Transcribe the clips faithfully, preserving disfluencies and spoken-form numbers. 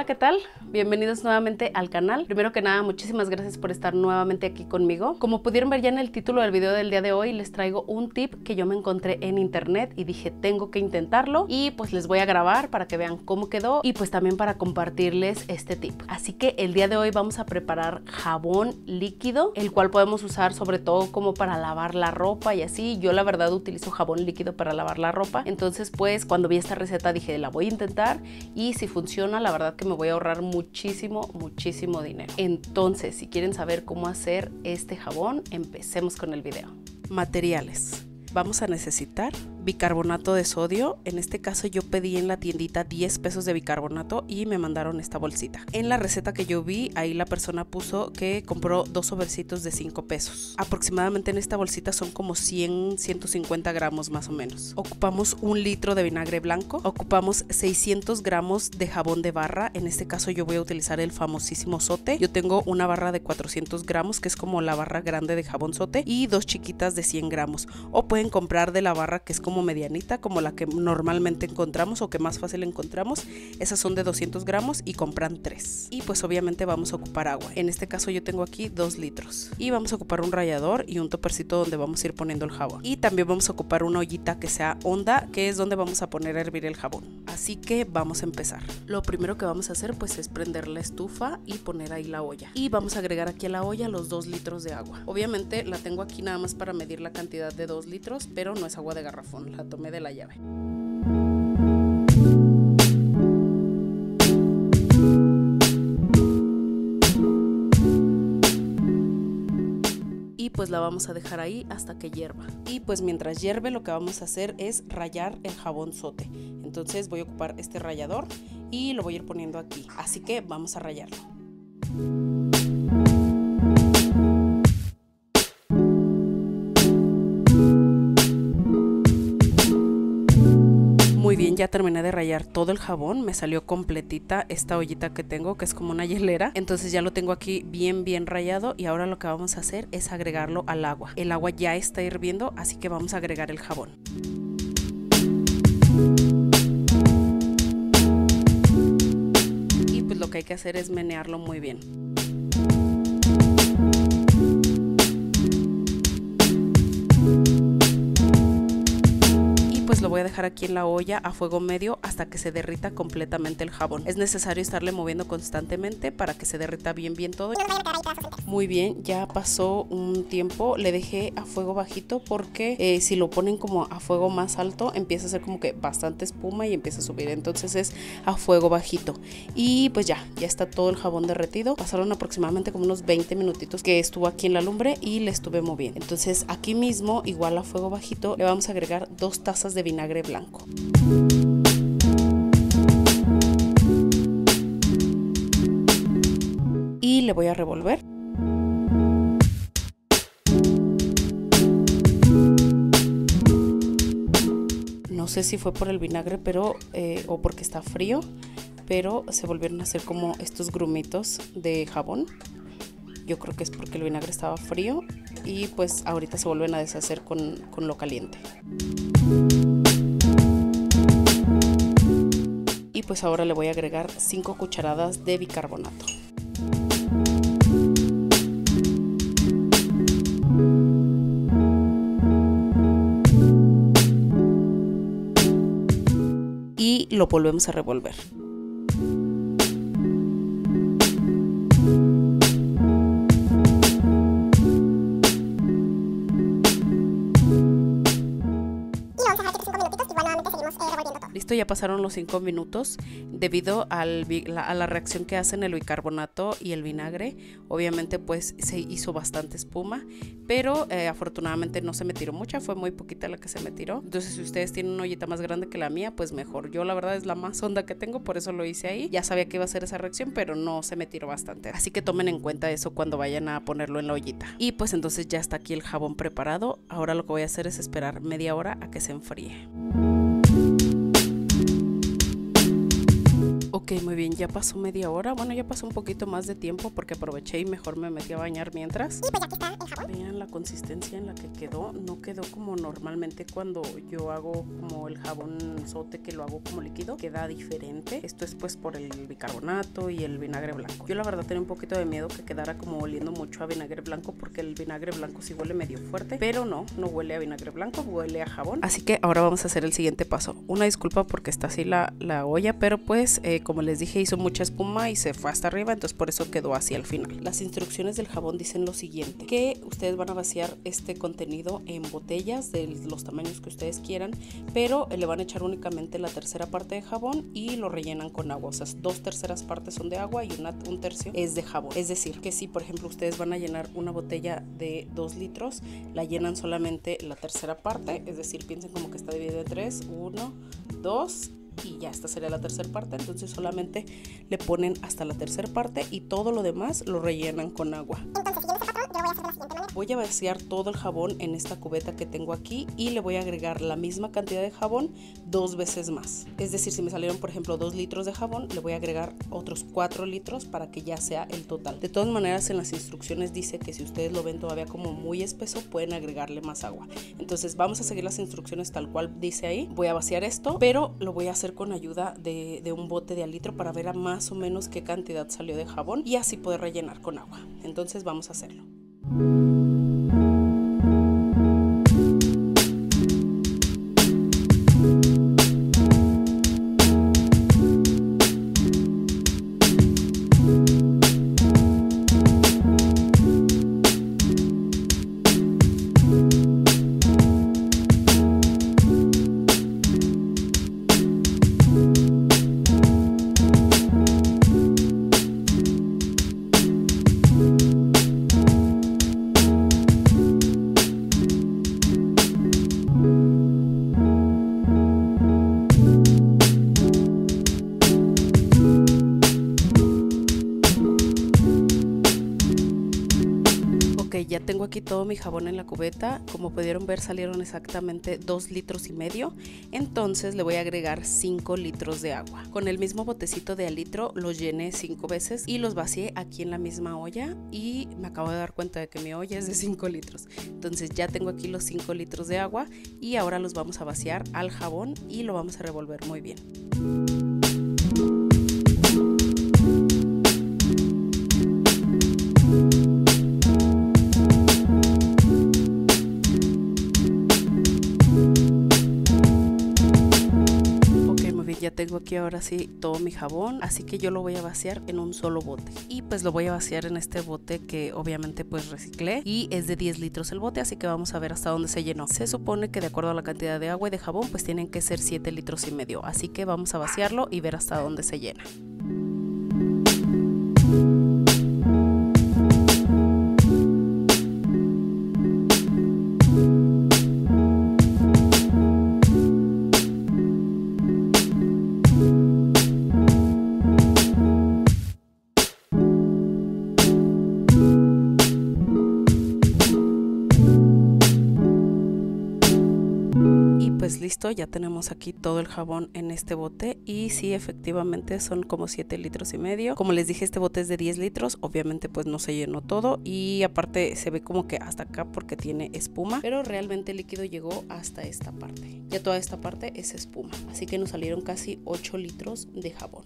¿qué tal? Bienvenidos nuevamente al canal. Primero que nada, muchísimas gracias por estar nuevamente aquí conmigo. Como pudieron ver ya en el título del video del día de hoy, les traigo un tip que yo me encontré en internet y dije tengo que intentarlo, y pues les voy a grabar para que vean cómo quedó y pues también para compartirles este tip. Así que el día de hoy vamos a preparar jabón líquido, el cual podemos usar sobre todo como para lavar la ropa y así. Yo la verdad utilizo jabón líquido para lavar la ropa, entonces pues cuando vi esta receta dije la voy a intentar, y si funciona la verdad que me voy a ahorrar muchísimo, muchísimo dinero. Entonces, si quieren saber cómo hacer este jabón, empecemos con el video. Materiales. Vamos a necesitar bicarbonato de sodio. En este caso yo pedí en la tiendita diez pesos de bicarbonato y me mandaron esta bolsita. En la receta que yo vi, ahí la persona puso que compró dos sobrecitos de cinco pesos. Aproximadamente en esta bolsita son como cien, ciento cincuenta gramos más o menos. Ocupamos un litro de vinagre blanco. Ocupamos seiscientos gramos de jabón de barra. En este caso yo voy a utilizar el famosísimo Zote. Yo tengo una barra de cuatrocientos gramos, que es como la barra grande de jabón Zote, y dos chiquitas de cien gramos. O pueden comprar de la barra que es como medianita, como la que normalmente encontramos o que más fácil encontramos. Esas son de doscientos gramos y compran tres. Y pues obviamente vamos a ocupar agua. En este caso yo tengo aquí dos litros. Y vamos a ocupar un rallador y un topercito donde vamos a ir poniendo el jabón. Y también vamos a ocupar una ollita que sea honda, que es donde vamos a poner a hervir el jabón. Así que vamos a empezar. Lo primero que vamos a hacer pues es prender la estufa y poner ahí la olla. Y vamos a agregar aquí a la olla los dos litros de agua. Obviamente la tengo aquí nada más para medir la cantidad de dos litros, pero no es agua de garrafón, la tomé de la llave. Y pues la vamos a dejar ahí hasta que hierva. Y pues mientras hierve lo que vamos a hacer es rallar el jabón Zote. Entonces voy a ocupar este rallador y lo voy a ir poniendo aquí. Así que vamos a rallarlo. Muy bien, ya terminé de rallar todo el jabón, me salió completita esta ollita que tengo, que es como una hielera. Entonces ya lo tengo aquí bien bien rallado, y ahora lo que vamos a hacer es agregarlo al agua. El agua ya está hirviendo, así que vamos a agregar el jabón. Y pues lo que hay que hacer es menearlo muy bien. Pues lo voy a dejar aquí en la olla a fuego medio hasta que se derrita completamente el jabón. Es necesario estarle moviendo constantemente para que se derrita bien bien todo. Muy bien, ya pasó un tiempo, le dejé a fuego bajito porque eh, si lo ponen como a fuego más alto empieza a hacer como que bastante espuma y empieza a subir, entonces es a fuego bajito. Y pues ya, ya está todo el jabón derretido. Pasaron aproximadamente como unos veinte minutitos que estuvo aquí en la lumbre y le estuve moviendo. Entonces aquí mismo, igual a fuego bajito, le vamos a agregar dos tazas de vinagre blanco. Y le voy a revolver. No sé si fue por el vinagre, pero eh, o porque está frío, pero se volvieron a hacer como estos grumitos de jabón. Yo creo que es porque el vinagre estaba frío y pues ahorita se vuelven a deshacer con, con lo caliente. Y pues ahora le voy a agregar cinco cucharadas de bicarbonato. Y lo volvemos a revolver. Listo, ya pasaron los cinco minutos. Debido al, la, a la reacción que hacen el bicarbonato y el vinagre, obviamente pues se hizo bastante espuma, pero eh, afortunadamente no se me tiró mucha, fue muy poquita la que se me tiró. Entonces si ustedes tienen una ollita más grande que la mía, pues mejor. Yo la verdad es la más honda que tengo, por eso lo hice ahí. Ya sabía que iba a ser esa reacción, pero no se me tiró bastante, así que tomen en cuenta eso cuando vayan a ponerlo en la ollita. Y pues entonces ya está aquí el jabón preparado. Ahora lo que voy a hacer es esperar media hora a que se enfríe. Ok, muy bien, ya pasó media hora. Bueno, ya pasó un poquito más de tiempo porque aproveché y mejor me metí a bañar mientras. Y pues aquí está el jabón. Vean la consistencia en la que quedó. No quedó como normalmente cuando yo hago como el jabón sote, que lo hago como líquido. Queda diferente. Esto es pues por el bicarbonato y el vinagre blanco. Yo la verdad tenía un poquito de miedo que quedara como oliendo mucho a vinagre blanco, porque el vinagre blanco sí huele medio fuerte, pero no, no huele a vinagre blanco, huele a jabón. Así que ahora vamos a hacer el siguiente paso. Una disculpa porque está así la, la olla, pero pues eh, como les dije, hizo mucha espuma y se fue hasta arriba, entonces por eso quedó así al final. Las instrucciones del jabón dicen lo siguiente, que ustedes van a vaciar este contenido en botellas de los tamaños que ustedes quieran, pero le van a echar únicamente la tercera parte de jabón y lo rellenan con agua. O sea, dos terceras partes son de agua y una, un tercio es de jabón. Es decir, que si por ejemplo ustedes van a llenar una botella de dos litros, la llenan solamente la tercera parte, es decir, piensen como que está dividida en tres, uno, dos, y ya esta sería la tercera parte. Entonces solamente le ponen hasta la tercera parte y todo lo demás lo rellenan con agua. Entonces, siguiendo este patrón, yo lo voy a hacer de la siguiente manera. Voy a vaciar todo el jabón en esta cubeta que tengo aquí y le voy a agregar la misma cantidad de jabón dos veces más. Es decir, si me salieron por ejemplo dos litros de jabón, le voy a agregar otros cuatro litros para que ya sea el total. De todas maneras, en las instrucciones dice que si ustedes lo ven todavía como muy espeso, pueden agregarle más agua. Entonces vamos a seguir las instrucciones tal cual dice ahí. Voy a vaciar esto, pero lo voy a hacer con ayuda de, de un bote de al litro para ver a más o menos qué cantidad salió de jabón y así poder rellenar con agua. Entonces vamos a hacerlo. Ya tengo aquí todo mi jabón en la cubeta. Como pudieron ver, salieron exactamente dos litros y medio. Entonces le voy a agregar cinco litros de agua. Con el mismo botecito de al litro los llené cinco veces y los vacié aquí en la misma olla. Y me acabo de dar cuenta de que mi olla es de cinco litros. Entonces ya tengo aquí los cinco litros de agua y ahora los vamos a vaciar al jabón y lo vamos a revolver muy bien. Ya tengo aquí ahora sí todo mi jabón, así que yo lo voy a vaciar en un solo bote y pues lo voy a vaciar en este bote que obviamente pues reciclé y es de diez litros el bote, así que vamos a ver hasta dónde se llenó. Se supone que de acuerdo a la cantidad de agua y de jabón pues tienen que ser siete litros y medio, así que vamos a vaciarlo y ver hasta dónde se llena. Listo, ya tenemos aquí todo el jabón en este bote y sí, efectivamente son como siete litros y medio. Como les dije, este bote es de diez litros, obviamente pues no se llenó todo y aparte se ve como que hasta acá porque tiene espuma, pero realmente el líquido llegó hasta esta parte. Ya toda esta parte es espuma, así que nos salieron casi ocho litros de jabón.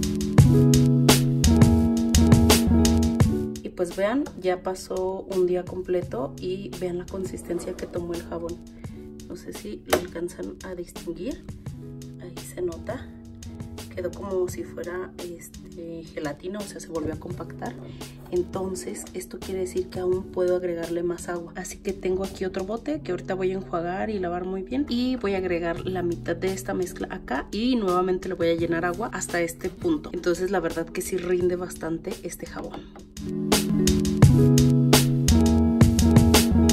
Y pues vean, ya pasó un día completo y vean la consistencia que tomó el jabón. No sé si lo alcanzan a distinguir, ahí se nota, quedó como si fuera este, gelatina, o sea se volvió a compactar. Entonces esto quiere decir que aún puedo agregarle más agua, así que tengo aquí otro bote que ahorita voy a enjuagar y lavar muy bien y voy a agregar la mitad de esta mezcla acá y nuevamente le voy a llenar agua hasta este punto. Entonces la verdad que sí rinde bastante este jabón.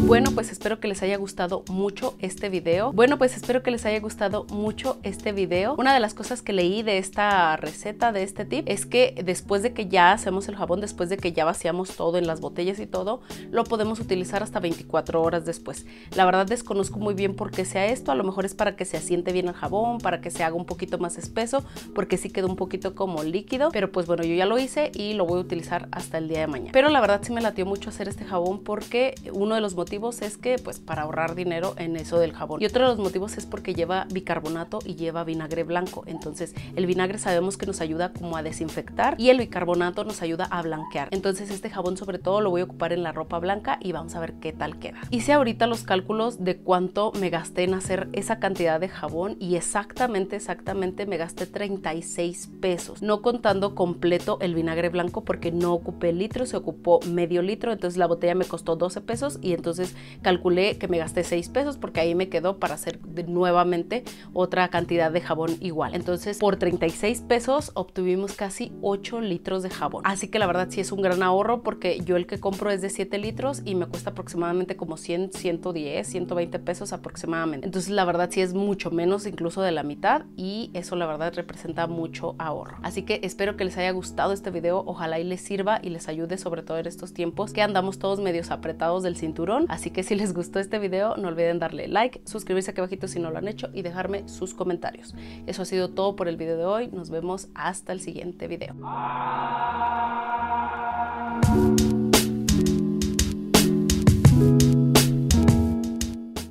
Bueno, pues espero que les haya gustado mucho este video. Bueno, pues espero que les haya gustado mucho este video. Una de las cosas que leí de esta receta, de este tip, es que después de que ya hacemos el jabón, después de que ya vaciamos todo en las botellas y todo, lo podemos utilizar hasta veinticuatro horas después. La verdad desconozco muy bien por qué sea esto. A lo mejor es para que se asiente bien el jabón, para que se haga un poquito más espeso, porque sí quedó un poquito como líquido. Pero pues bueno, yo ya lo hice y lo voy a utilizar hasta el día de mañana. Pero la verdad sí me latió mucho hacer este jabón, porque uno de los motivos es que pues para ahorrar dinero en eso del jabón, y otro de los motivos es porque lleva bicarbonato y lleva vinagre blanco. Entonces el vinagre sabemos que nos ayuda como a desinfectar y el bicarbonato nos ayuda a blanquear. Entonces este jabón sobre todo lo voy a ocupar en la ropa blanca y vamos a ver qué tal queda. Hice ahorita los cálculos de cuánto me gasté en hacer esa cantidad de jabón y exactamente exactamente me gasté treinta y seis pesos, no contando completo el vinagre blanco, porque no ocupé litro, se ocupó medio litro. Entonces la botella me costó doce pesos y entonces calculé que me gasté seis pesos, porque ahí me quedó para hacer de nuevamente otra cantidad de jabón igual. Entonces por treinta y seis pesos obtuvimos casi ocho litros de jabón, así que la verdad sí es un gran ahorro, porque yo el que compro es de siete litros y me cuesta aproximadamente como cien, ciento diez, ciento veinte pesos aproximadamente. Entonces la verdad sí es mucho menos incluso de la mitad, y eso la verdad representa mucho ahorro. Así que espero que les haya gustado este video, ojalá y les sirva y les ayude, sobre todo en estos tiempos que andamos todos medios apretados del cinturón. Así que si les gustó este video, no olviden darle like, suscribirse aquí abajito si no lo han hecho y dejarme sus comentarios. Eso ha sido todo por el video de hoy. Nos vemos hasta el siguiente video.